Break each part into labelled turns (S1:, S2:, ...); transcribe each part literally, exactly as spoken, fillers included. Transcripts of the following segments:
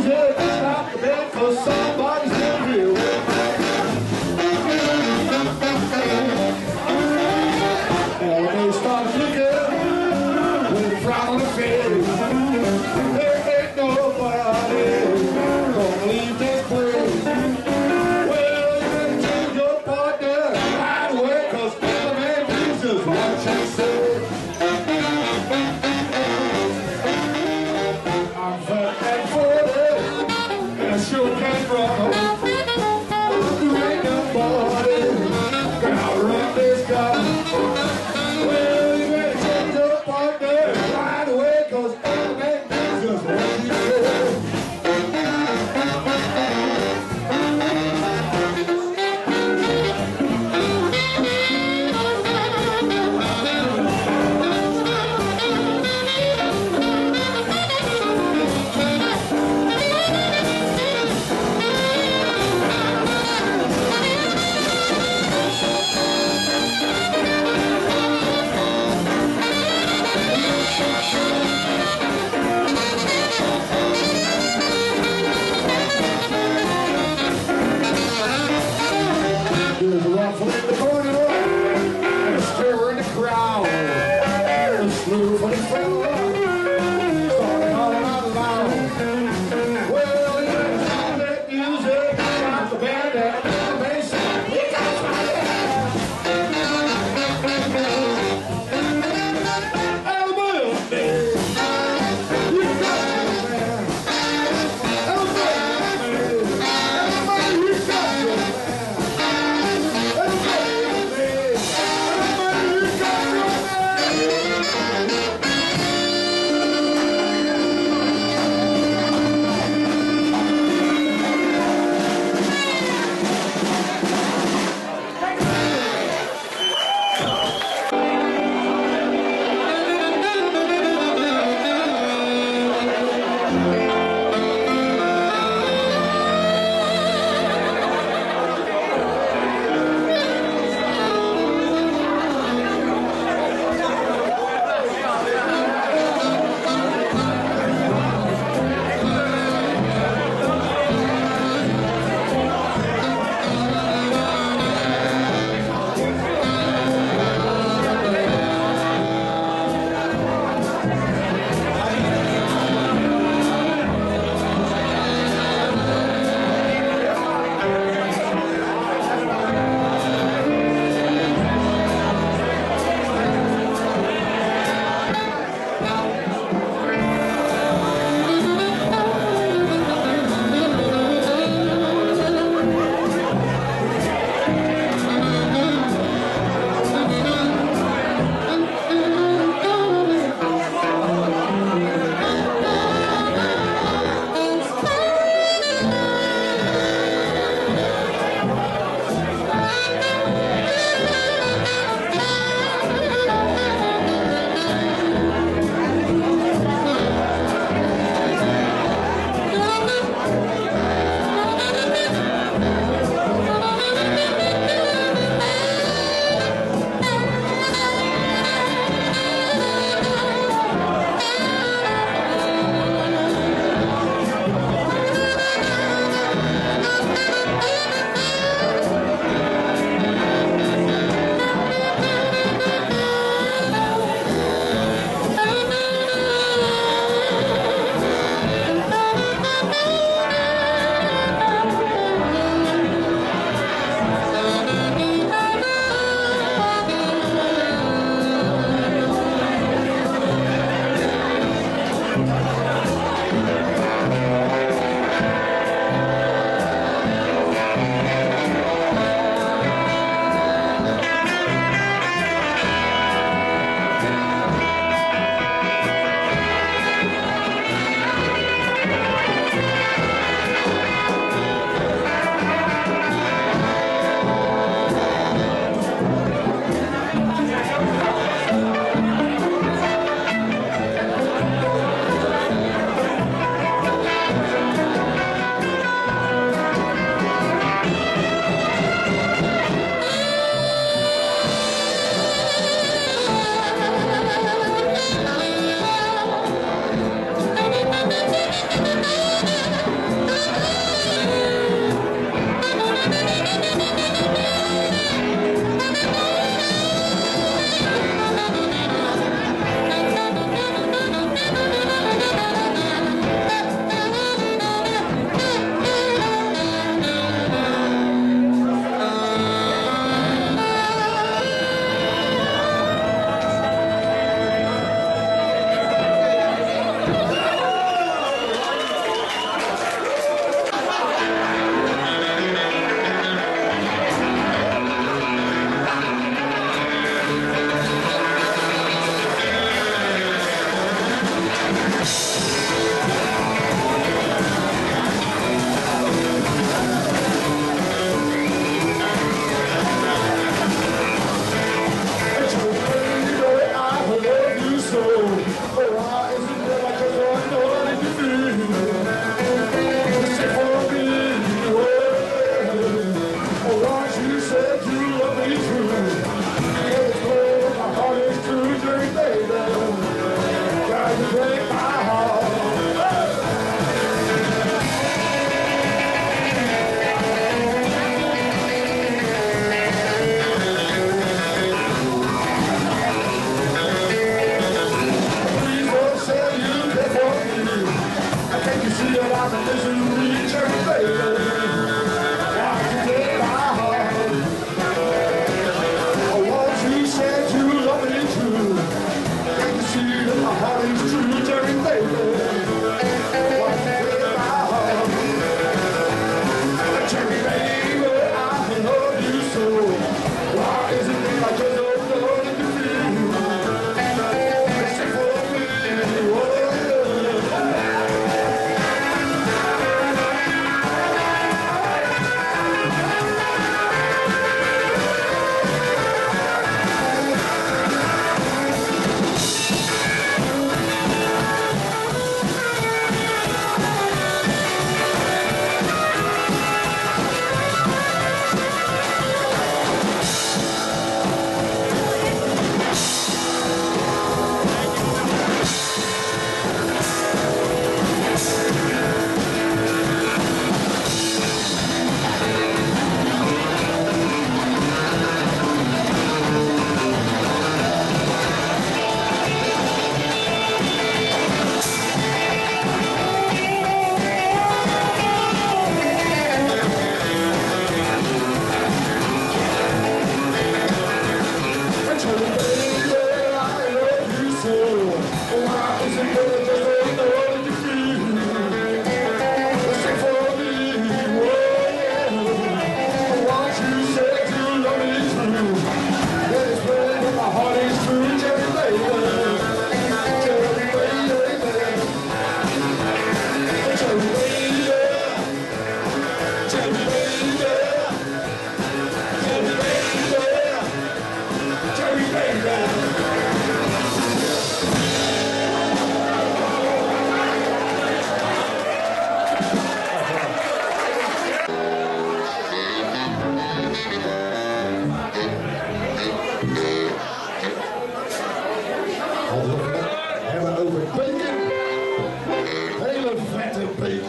S1: music, stop the band, cause somebody's in here with me. And when they start flicking, with a frown on the face, there ain't nobody gonna leave this place. Well, you better change your partner right away, cause the man Jesus, what you say. I'm fat and forty, and I sure can't run you see that I'm a misery, cherry baby? Why you take my heart? I want you said you love me too. Can you see that my heart is true, cherry baby? Why you take my heart? Cherry baby, I love you so. Why is it that I just don't know what to feel? Listen for me, oh. Hebben over bacon, hele vette bacon.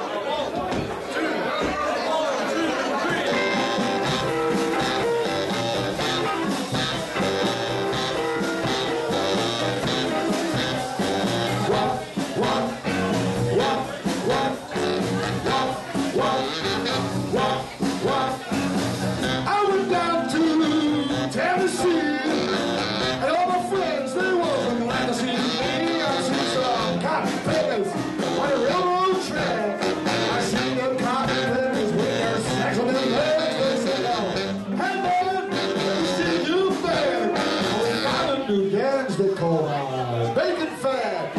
S1: I went down to Tennessee. New Gans they call uh, bacon fat.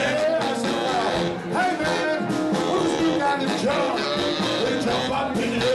S1: Hey man, who's doing on the job? They jump up in the